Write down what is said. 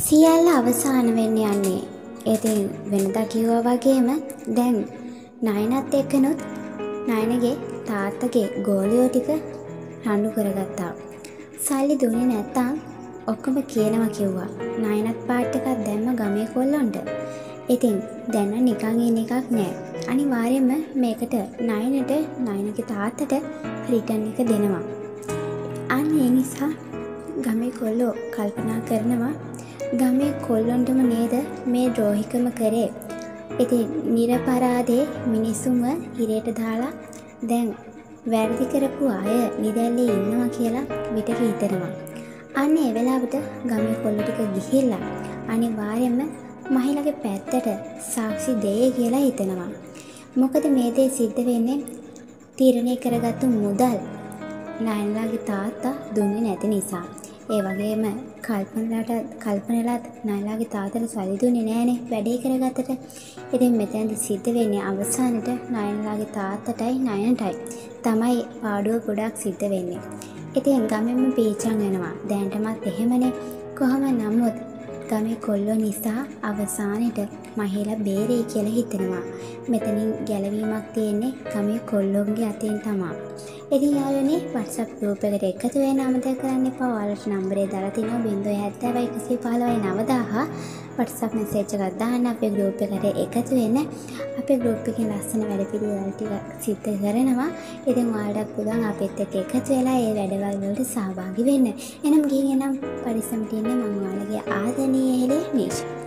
සියල්ල අවසාන වෙන්න යන්නේ. ඉතින් වෙනදා කිව්වා වගේම දැන් නයනත් එක්කනොත් නයනගේ තාත්තගේ ගෝලියෝ ටික රණ්ඩු කරගත්තා. සල්ලි දුන්නේ නැත්තම් ඔක්කොම කියනවා කිව්වා. නයනත් පාට් එකක් දැම්ම ගමේ කොල්ලොන්ට. ඉතින් දැන් නිකන් ඉන්න එකක් නෑ. අනිවාර්යයෙන්ම මේකට නයනට නයනගේ තාත්තට රිටර්න් එක දෙනවා. අන්න ඒ නිසා ගමේ කොල්ලෝ කල්පනා කරනවා ගමේ කොල්ලොන්ටම නේද මේ ද්‍රෝහිකම කරේ. ඉතින් නිරපරාදේ මිනිස්සුන්ව හිරේට දාලා දැන් වැරදි කරපු අය නිදැල්ලේ ඉන්නවා කියලා විතර හිතනවා. අන්න ඒ වෙලාවට ගමේ කොල්ලෝ ටික ගිහිල්ලා අනිවාර්යයෙන්ම මහිලගේ පැත්තට සාක්ෂි දෙයි කියලා හිතනවා. මොකද මේ දේ සිද්ධ වෙන්නේ තීරණය කරගත්තු මුදල් නයනලාගේ තාත්තා දුන්නේ නැති නිසා. ඒ වගේම කල්පනලාට නයනලාගේ තාත්තට සල්ලි දුන්නේ නැහනේ වැඩේ කරගත්තට. ඉතින් මෙතනදි සිද්ධ වෙන්නේ අවසානෙට නයනලාගේ තාත්තටයි නයනටයි තමයි පාඩුව ගොඩක් සිද්ධ වෙන්නේ. ඉතින් ගමෙන්ම පීචන් වෙනවා. දැනටමත් එහෙමනේ. කොහොම නමුත් ගමේ කොල්ලෝ නිසා අවසානෙට මහිලා බේරෙයි කියලා හිතනවා. මෙතනින් ගැලවීමක් තියෙන්නේ ගමේ කොල්ලොන්ගේ අතින් තමයි. ඉතින් යාළුවනේ WhatsApp group එකට එකතු වෙන්න අමතක කරන්න එපා. ඔයාලට නම්බරේ දාලා තිනවා 070 115 9000. WhatsApp message එකක් දාන්න අපේ group එකට එකතු වෙන්න. අපේ group එකේ ලස්සන වැඩ පිළිවෙල ටික සිද්ධ කරනවා. ඉතින් ඔයාලට පුළුවන් අපිත් එක්ක එකතු වෙලා ඒ වැඩවල වලට සහභාගී වෙන්න. එහෙනම් ගිහින් එනම් පරිස්සමට ඉන්න. මම ඔයාලගේ ආදරණීය හෙලේ මේෂ.